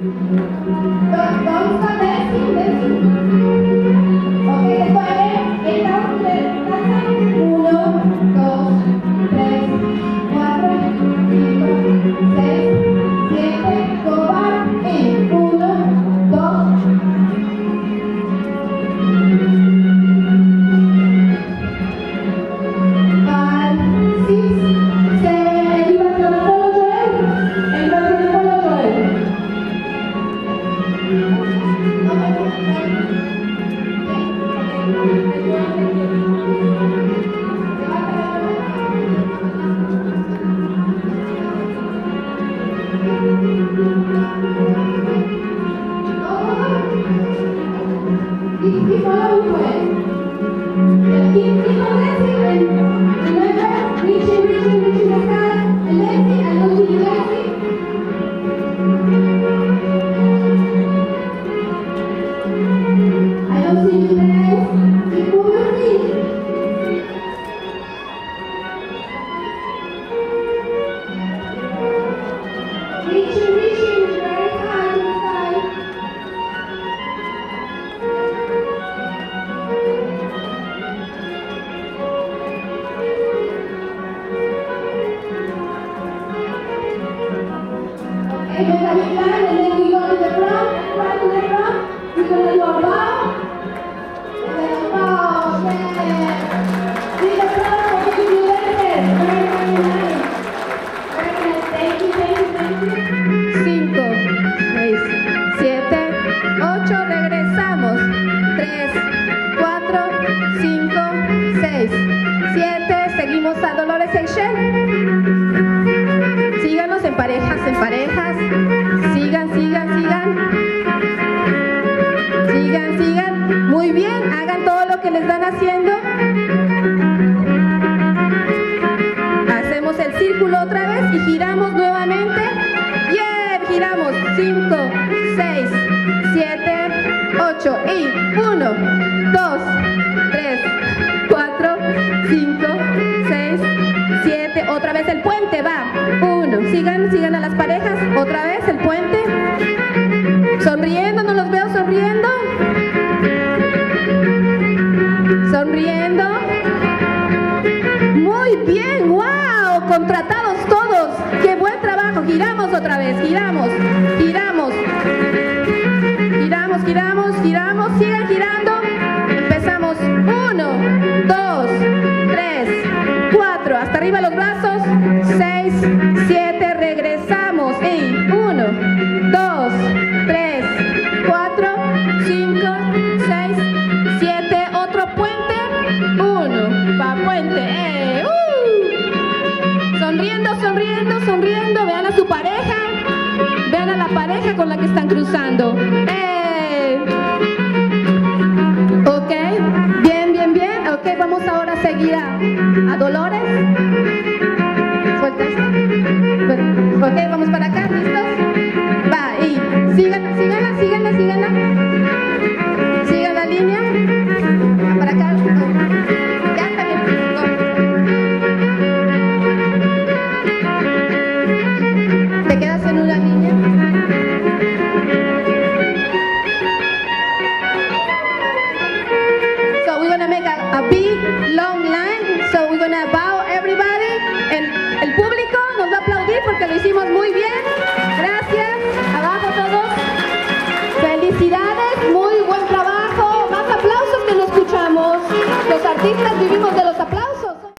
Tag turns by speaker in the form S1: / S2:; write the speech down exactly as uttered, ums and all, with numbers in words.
S1: Vamos a ver si, ver si. Ok, después estamos en casa. Uno, dos, tres, cuatro, cinco, seis, siete, cobar y uno, dos. Five, six, seven, you are gonna follow Joel. And you are gonna follow Joel. Keep following Joel. Keep, keep on dancing and remember, reaching, reaching, reaching the sky and dancing and continue dancing. I don't see you dance. Keep moving your feet. Reaching, reaching very high to the sky. Okay, then that we land and then we go to the front, right to the front. We're going to do a bow. And then a bow, yeah. See the front, what you do there? Very, very nice. Very nice. Thank you, thank you, thank you.
S2: cinco, seis, siete, ocho, regresamos. tres, cuatro, cinco, seis, siete, seguimos a Dolores Seychelles. Síganos en parejas, en parejas. Sigan, sigan, sigan. Sigan, sigan. Muy bien, hagan todo lo que les van haciendo. Hacemos el círculo otra vez y giramos nuevamente. Bien, giramos. cinco, seis, siete, ocho y uno, dos, tres, cuatro, cinco, seis, siete. Otra vez el puente va. uno, sigan, sigan a las parejas. Otra vez el puente. Sonriendo, no los veo sonriendo. Sonriendo. Muy bien, wow, contratados todos. Qué buen trabajo. Giramos otra vez, giramos, giramos. Giramos, giramos, giramos. Sigan girando. Empezamos. uno, dos, tres, cuatro. Hasta arriba los brazos. seis, siete. Regresamos. Y uno, dos, tres, cuatro, cinco, seis, siete. Otro puente. uno. Va puente. Eh, uh. Sonriendo, sonriendo, sonriendo. Vean a su pareja. Vean a la pareja con la que están cruzando. Eh. Ok. Bien, bien, bien. Ok, vamos ahora a seguir a, a Dolores. Suelta esto. Ok, vamos para acá. ¿Listos? Va, y síganla, síganla, síganla, síganla. Sigan la línea. Va para acá. Ya está bien. Go. Te quedas en una línea. So we're gonna make a, a big long line. So we're gonna bow everybody. And el público nos va a aplaudir porque lo hicimos muy bien. Gracias. Abajo todos. Felicidades. Muy buen trabajo. Más aplausos que no escuchamos. Los artistas vivimos de los aplausos.